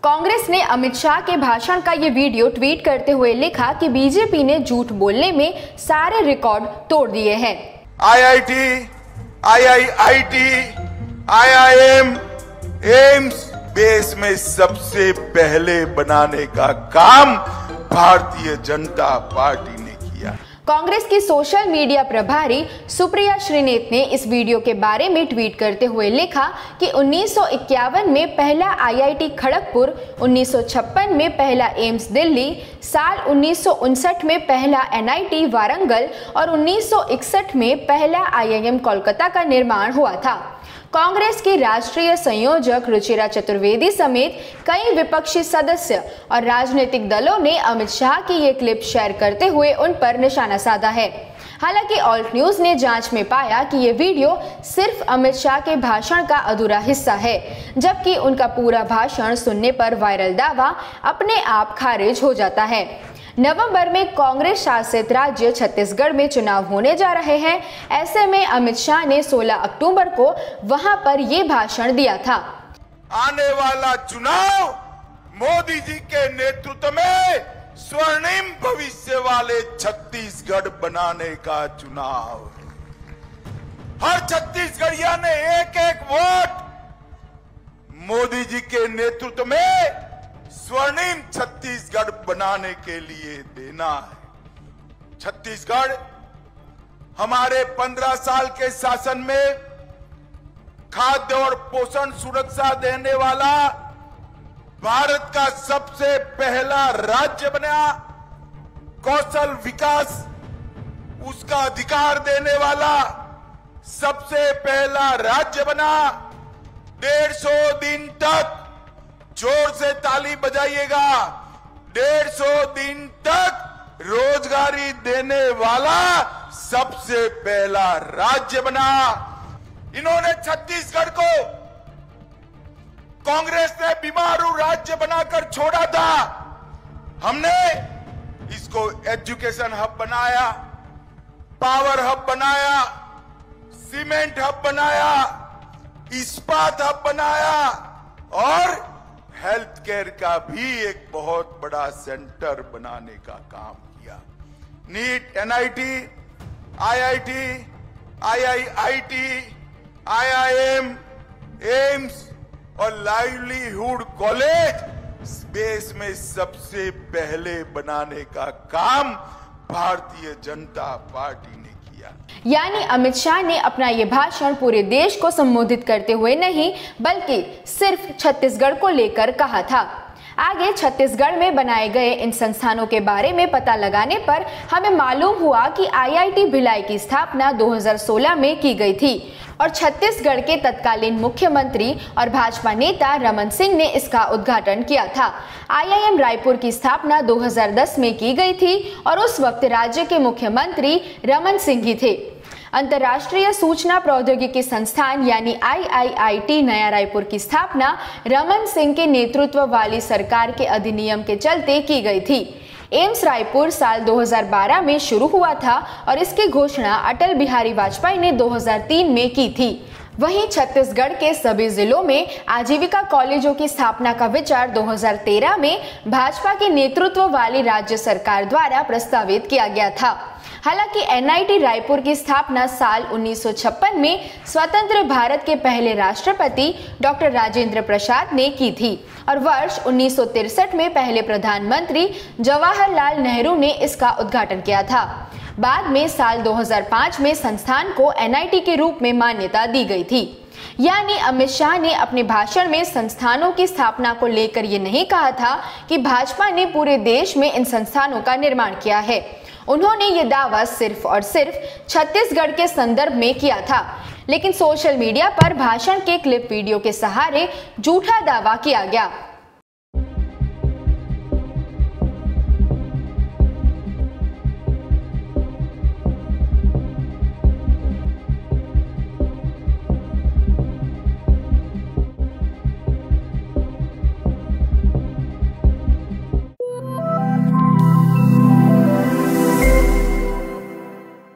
कांग्रेस ने अमित शाह के भाषण का ये वीडियो ट्वीट करते हुए लिखा कि बीजेपी ने झूठ बोलने में सारे रिकॉर्ड तोड़ दिए हैं। आईआईटी, आईआईआईटी, आईआईएम, एम्स देश में सबसे पहले बनाने का काम भारतीय जनता पार्टी ने किया। कांग्रेस की सोशल मीडिया प्रभारी सुप्रिया श्रीनेत ने इस वीडियो के बारे में ट्वीट करते हुए लिखा कि 1951 में पहला आईआईटी खड़गपुर, 1956 में पहला एम्स दिल्ली, साल 1959 में पहला एनआईटी वारंगल और 1961 में पहला आईआईएम कोलकाता का निर्माण हुआ था। कांग्रेस की राष्ट्रीय संयोजक रुचिरा चतुर्वेदी समेत कई विपक्षी सदस्य और राजनीतिक दलों ने अमित शाह की ये क्लिप शेयर करते हुए उन पर निशाना साधा है। हालांकि ऑल्ट न्यूज ने जांच में पाया कि ये वीडियो सिर्फ अमित शाह के भाषण का अधूरा हिस्सा है, जबकि उनका पूरा भाषण सुनने पर वायरल दावा अपने आप खारिज हो जाता है। नवंबर में कांग्रेस शासित राज्य छत्तीसगढ़ में चुनाव होने जा रहे हैं। ऐसे में अमित शाह ने 16 अक्टूबर को वहां पर ये भाषण दिया था। आने वाला चुनाव मोदी जी के नेतृत्व में स्वर्णिम भविष्य वाले छत्तीसगढ़ बनाने का चुनाव है। हर छत्तीसगढ़िया ने एक एक वोट मोदी जी के नेतृत्व में स्वर्णिम छत्तीसगढ़ बनाने के लिए देना है। छत्तीसगढ़ हमारे 15 साल के शासन में खाद्य और पोषण सुरक्षा देने वाला भारत का सबसे पहला राज्य बना। कौशल विकास उसका अधिकार देने वाला सबसे पहला राज्य बना। 150 दिन तक, जोर से ताली बजाइएगा, 150 दिन तक रोजगारी देने वाला सबसे पहला राज्य बना। इन्होंने छत्तीसगढ़ को कांग्रेस ने बीमारू राज्य बनाकर छोड़ा था। हमने इसको एजुकेशन हब बनाया, पावर हब बनाया, सीमेंट हब बनाया, इस्पात हब बनाया और हेल्थ केयर का भी एक बहुत बड़ा सेंटर बनाने का काम किया। NEET, NIT, IIT, IIIT, IIM, AIIMS और लाइवलीहुड कॉलेज देश में सबसे पहले बनाने का काम भारतीय जनता पार्टी ने किया। यानी अमित शाह ने अपना ये भाषण पूरे देश को संबोधित करते हुए नहीं, बल्कि सिर्फ छत्तीसगढ़ को लेकर कहा था। आगे छत्तीसगढ़ में बनाए गए इन संस्थानों के बारे में पता लगाने पर हमें मालूम हुआ कि आईआईटी भिलाई की स्थापना 2016 में की गई थी और छत्तीसगढ़ के तत्कालीन मुख्यमंत्री और भाजपा नेता रमन सिंह ने इसका उद्घाटन किया था। आईआईएम रायपुर की स्थापना 2010 में की गई थी और उस वक्त राज्य के मुख्यमंत्री रमन सिंह ही थे। अंतर्राष्ट्रीय सूचना प्रौद्योगिकी संस्थान यानी आईआईआईटी नया रायपुर की स्थापना रमन सिंह के नेतृत्व वाली सरकार के अधिनियम के चलते की गई थी। एम्स रायपुर साल 2012 में शुरू हुआ था और इसकी घोषणा अटल बिहारी वाजपेयी ने 2003 में की थी। वहीं छत्तीसगढ़ के सभी जिलों में आजीविका कॉलेजों की स्थापना का विचार 2013 में भाजपा के नेतृत्व वाली राज्य सरकार द्वारा प्रस्तावित किया गया था। हालांकि एनआईटी रायपुर की स्थापना साल 1956 में स्वतंत्र भारत के पहले राष्ट्रपति डॉक्टर राजेंद्र प्रसाद ने की थी और वर्ष 1963 में पहले प्रधानमंत्री जवाहरलाल नेहरू ने इसका उद्घाटन किया था। बाद में साल 2005 में संस्थान को एनआईटी के रूप में मान्यता दी गई थी। यानी अमित शाह ने अपने भाषण में संस्थानों की स्थापना को लेकर ये नहीं कहा था कि भाजपा ने पूरे देश में इन संस्थानों का निर्माण किया है। उन्होंने ये दावा सिर्फ और सिर्फ छत्तीसगढ़ के संदर्भ में किया था, लेकिन सोशल मीडिया पर भाषण के क्लिप वीडियो के सहारे झूठा दावा किया गया।